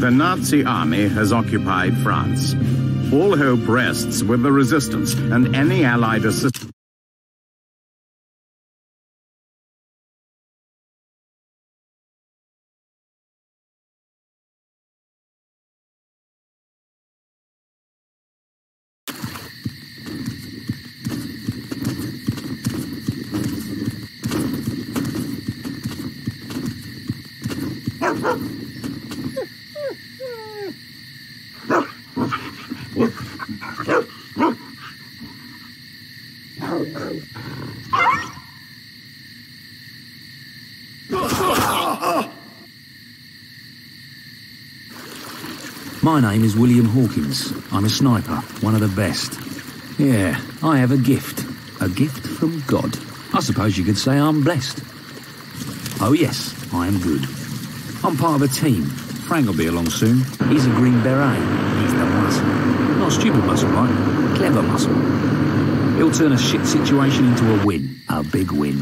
The Nazi army has occupied France. All hope rests with the resistance and any Allied assistance. My name is William Hawkins. I'm a sniper, one of the best. Yeah, I have a gift. A gift from God. I suppose you could say I'm blessed. Oh yes, I am good. I'm part of a team. Frank will be along soon. He's a Green Beret. He's the muscle. Not stupid muscle, right? Clever muscle. He'll turn a shit situation into a win. A big win.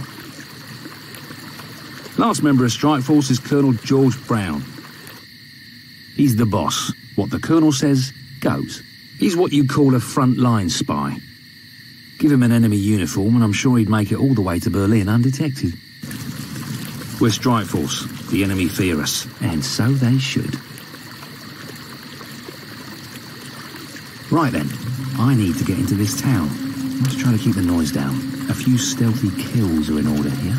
Last member of Strike Force is Colonel George Brown. He's the boss. What the Colonel says, goes. He's what you call a front-line spy. Give him an enemy uniform and I'm sure he'd make it all the way to Berlin undetected. We're Strike Force. The enemy fear us. And so they should. Right then, I need to get into this town. Let's try to keep the noise down. A few stealthy kills are in order here.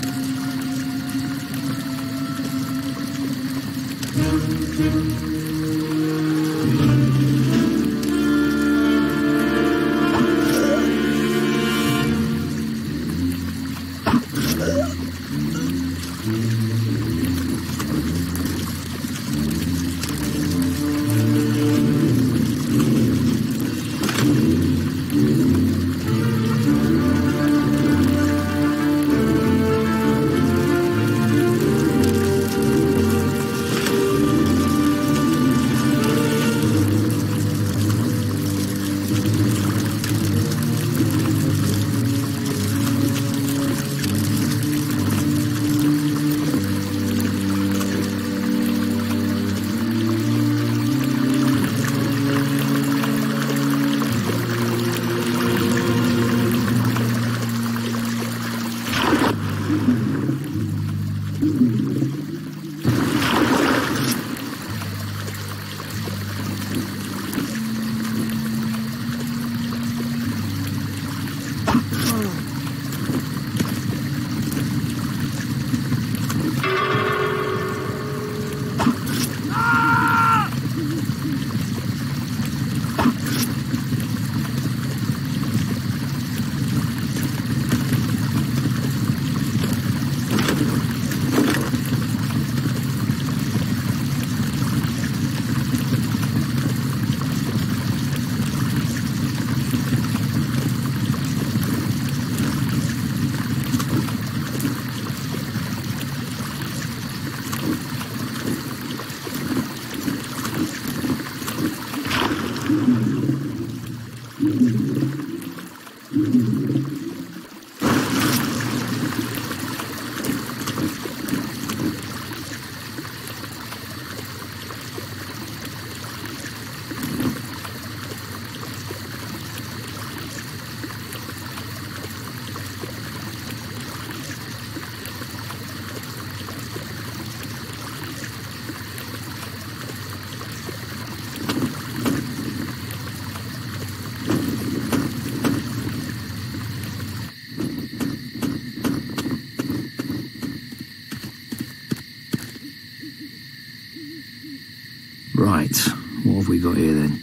Right, what have we got here then?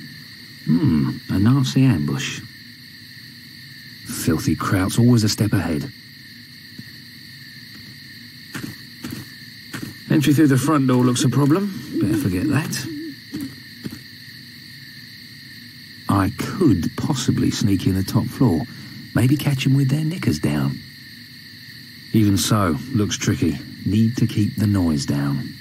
A Nazi ambush. Filthy Kraut's always a step ahead. Entry through the front door looks a problem. Better forget that. I could possibly sneak in the top floor. Maybe catch them with their knickers down. Even so, looks tricky. Need to keep the noise down.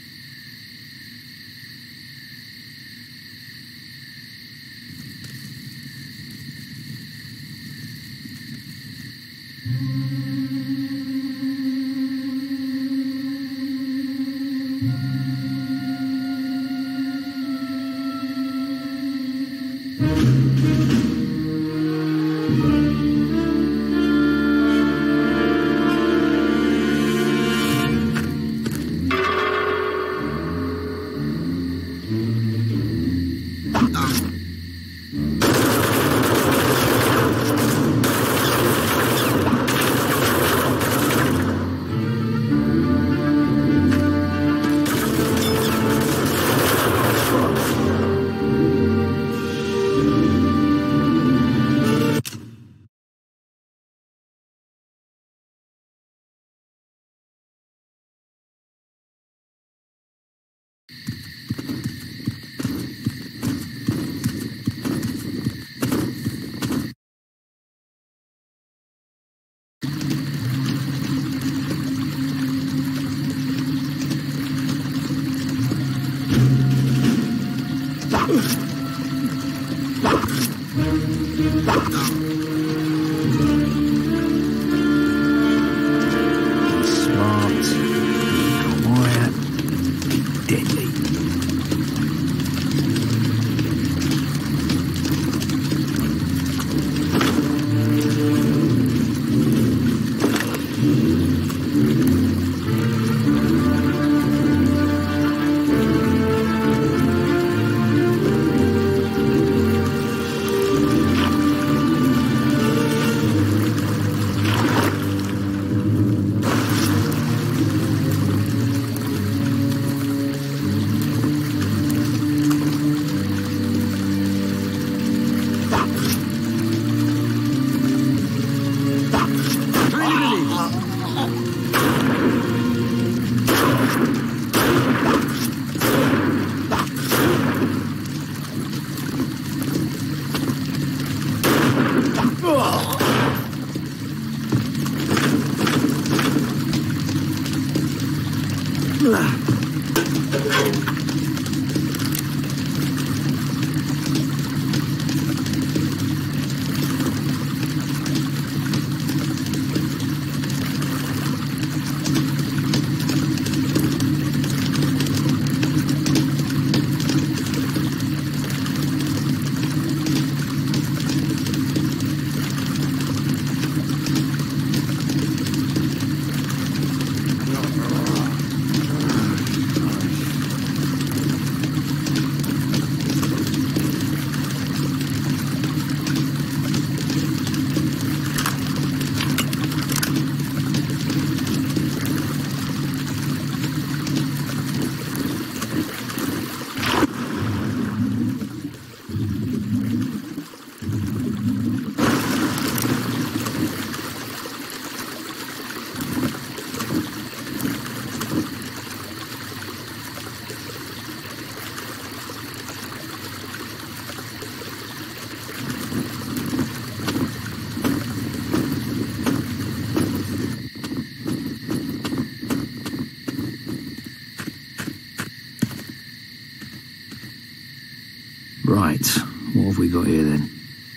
Right, what have we got here then?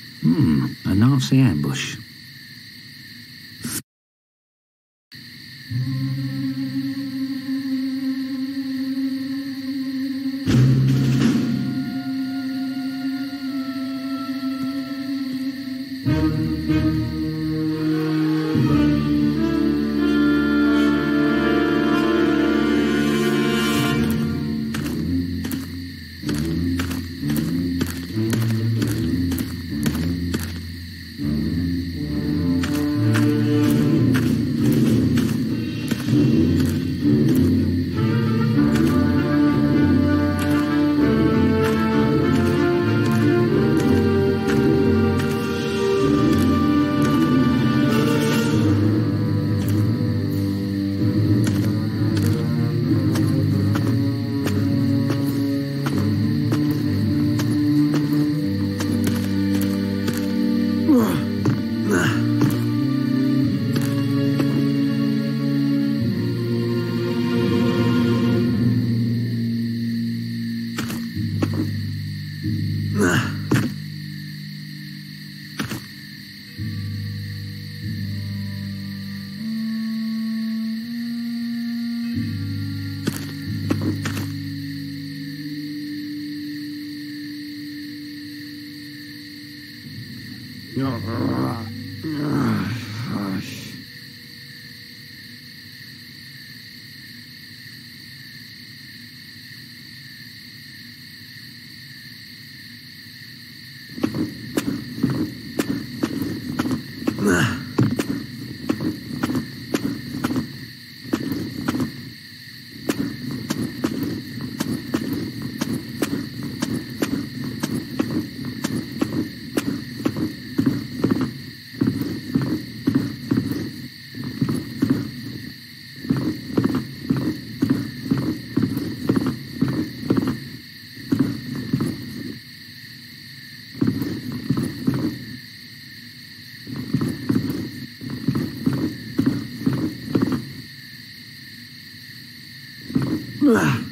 A Nazi ambush. Ugh.